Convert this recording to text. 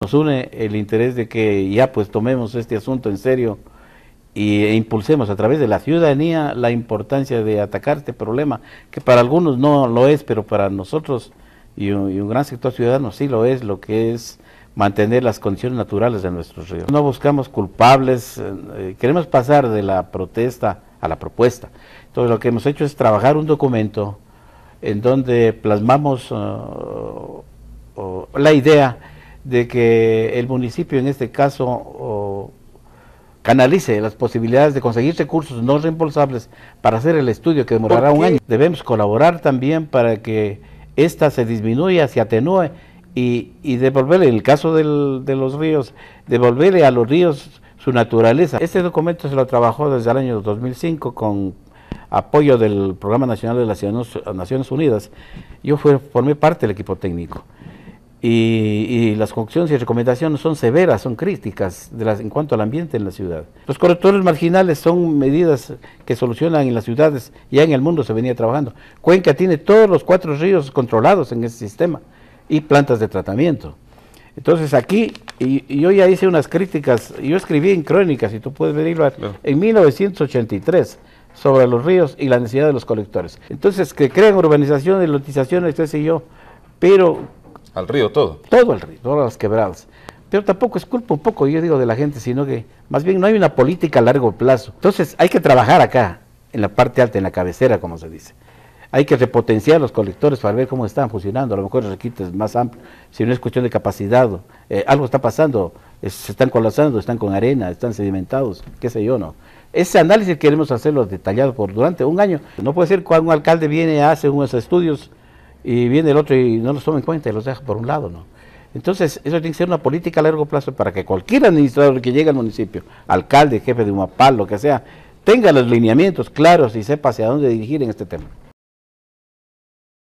Nos une el interés de que ya pues tomemos este asunto en serio e impulsemos a través de la ciudadanía la importancia de atacar este problema, que para algunos no lo es, pero para nosotros y un gran sector ciudadano sí lo es, lo que es mantener las condiciones naturales de nuestros ríos. No buscamos culpables, queremos pasar de la protesta a la propuesta. Entonces lo que hemos hecho es trabajar un documento en donde plasmamos la idea de que el municipio en este caso canalice las posibilidades de conseguir recursos no reembolsables para hacer el estudio que demorará un año. Debemos colaborar también para que esta se disminuya, se atenúe y devolverle, en el caso de los ríos, devolverle a los ríos su naturaleza. Este documento se lo trabajó desde el año 2005 con apoyo del Programa Nacional de las Naciones Unidas. Yo formé parte del equipo técnico. Y las conclusiones y recomendaciones son severas, son críticas en cuanto al ambiente en la ciudad. Los correctores marginales son medidas que solucionan en las ciudades, ya en el mundo se venía trabajando. Cuenca tiene todos los 4 ríos controlados en ese sistema y plantas de tratamiento. Entonces aquí, y yo ya hice unas críticas, yo escribí en crónicas, si tú puedes verlo, en 1983, sobre los ríos y la necesidad de los colectores. Entonces, que crean urbanizaciones, lotizaciones, qué sé yo, pero... Al río todo. Todo el río, todas las quebradas. Pero tampoco es culpa un poco, yo digo, de la gente, sino que más bien no hay una política a largo plazo. Entonces hay que trabajar acá, en la parte alta, en la cabecera, como se dice. Hay que repotenciar los colectores para ver cómo están funcionando. A lo mejor el requinte es más amplio, si no es cuestión de capacidad. Algo está pasando, se están colapsando, están con arena, están sedimentados, qué sé yo, ¿no? Ese análisis queremos hacerlo detallado durante un año. No puede ser cuando un alcalde viene, hace unos estudios y viene el otro y no los toma en cuenta y los deja por un lado, ¿no? Entonces, eso tiene que ser una política a largo plazo para que cualquier administrador que llegue al municipio, alcalde, jefe de UMAPAL, lo que sea, tenga los lineamientos claros y sepa hacia dónde dirigir en este tema.